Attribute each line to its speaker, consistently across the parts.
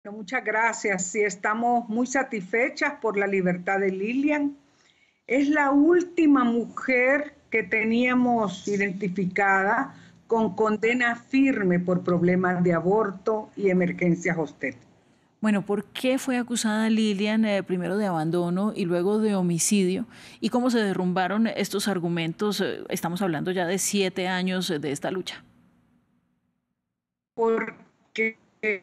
Speaker 1: Bueno, muchas gracias. Sí, estamos muy satisfechas por la libertad de Lilian. Es la última mujer que teníamos identificada con condena firme por problemas de aborto y emergencias obstétricas.
Speaker 2: Bueno, ¿por qué fue acusada Lilian primero de abandono y luego de homicidio? ¿Y cómo se derrumbaron estos argumentos? Estamos hablando ya de 7 años de esta lucha.
Speaker 1: Porque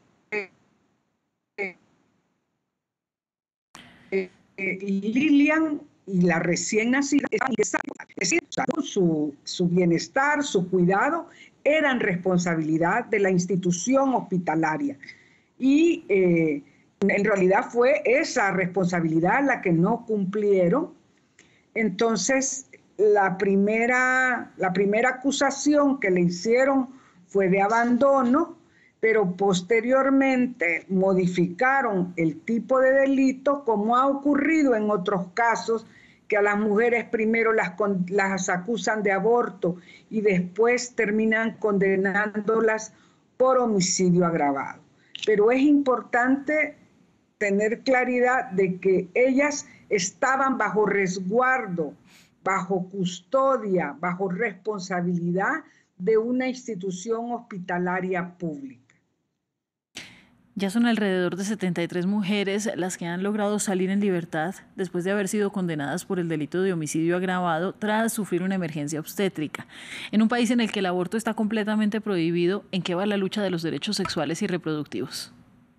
Speaker 1: Lilian y la recién nacida, es decir, su bienestar, su cuidado, eran responsabilidad de la institución hospitalaria. Y en realidad fue esa responsabilidad la que no cumplieron. Entonces, la primera acusación que le hicieron fue de abandono, pero posteriormente modificaron el tipo de delito, como ha ocurrido en otros casos, que a las mujeres primero las acusan de aborto y después terminan condenándolas por homicidio agravado. Pero es importante tener claridad de que ellas estaban bajo resguardo, bajo custodia, bajo responsabilidad de una institución hospitalaria pública.
Speaker 2: Ya son alrededor de 73 mujeres las que han logrado salir en libertad después de haber sido condenadas por el delito de homicidio agravado tras sufrir una emergencia obstétrica. En un país en el que el aborto está completamente prohibido, ¿en qué va la lucha de los derechos sexuales y reproductivos?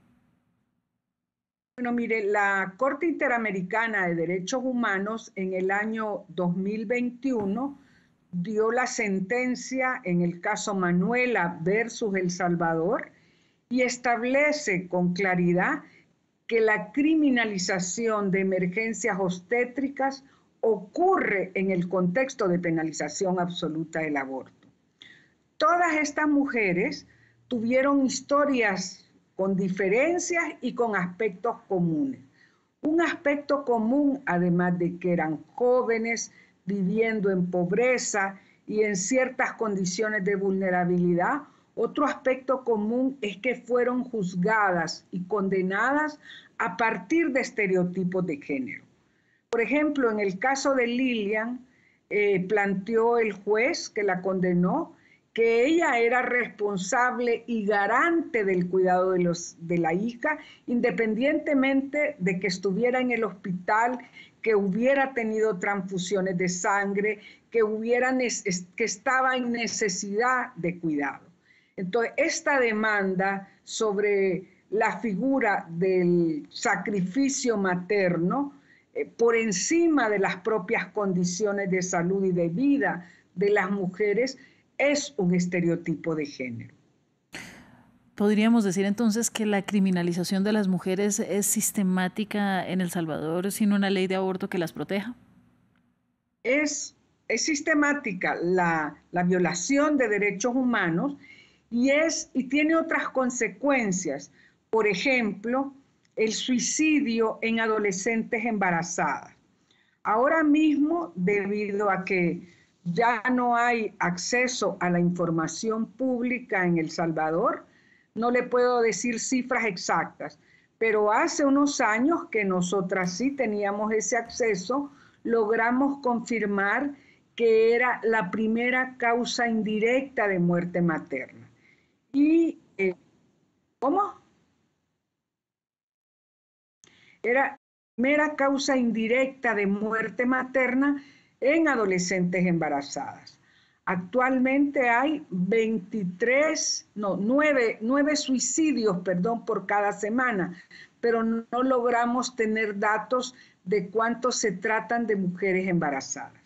Speaker 1: Bueno, mire, la Corte Interamericana de Derechos Humanos en el año 2021 dio la sentencia en el caso Manuela versus El Salvador y establece con claridad que la criminalización de emergencias obstétricas ocurre en el contexto de penalización absoluta del aborto. Todas estas mujeres tuvieron historias con diferencias y con aspectos comunes. Un aspecto común, además de que eran jóvenes, viviendo en pobreza y en ciertas condiciones de vulnerabilidad, otro aspecto común es que fueron juzgadas y condenadas a partir de estereotipos de género. Por ejemplo, en el caso de Lilian, planteó el juez que la condenó que ella era responsable y garante del cuidado de la hija, independientemente de que estuviera en el hospital, que hubiera tenido transfusiones de sangre, que estaba en necesidad de cuidado. Entonces, esta demanda sobre la figura del sacrificio materno, por encima de las propias condiciones de salud y de vida de las mujeres, es un estereotipo de género.
Speaker 2: ¿Podríamos decir entonces que la criminalización de las mujeres es sistemática en El Salvador sin una ley de aborto que las proteja?
Speaker 1: Es sistemática la violación de derechos humanos y tiene otras consecuencias. Por ejemplo, el suicidio en adolescentes embarazadas. Ahora mismo, debido a que ya no hay acceso a la información pública en El Salvador, no le puedo decir cifras exactas, pero hace unos años que nosotras sí teníamos ese acceso, logramos confirmar que era la primera causa indirecta de muerte materna. Y, ¿cómo? Era la primera causa indirecta de muerte materna en adolescentes embarazadas. Actualmente hay 9 suicidios, por cada semana, pero no logramos tener datos de cuántos se tratan de mujeres embarazadas.